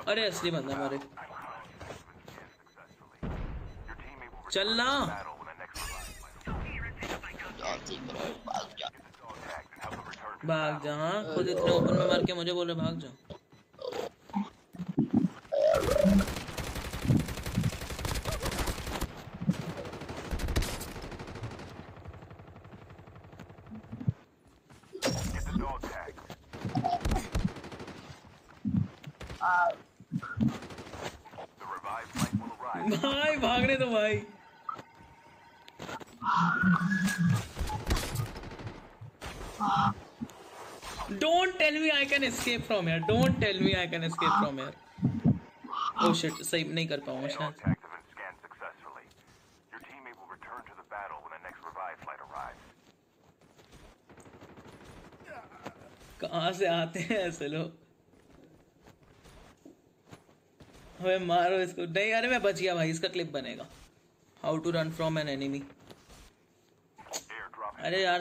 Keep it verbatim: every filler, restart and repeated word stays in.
अरे असली बंदा मारे चलना भाग जा हाँ खुद इतने ओपन में मार के मुझे बोले भाग जा भाई भागने दो भाई Don't tell me I can escape from here. Don't tell me I can escape from here. Oh shit, सही नहीं कर पाऊंगा शायद. कहाँ से आते हैं ऐसे लोग? हमें मारो इसको. नहीं अरे मैं बच गया भाई. इसका क्लिप बनेगा. How to run from an enemy. अरे यार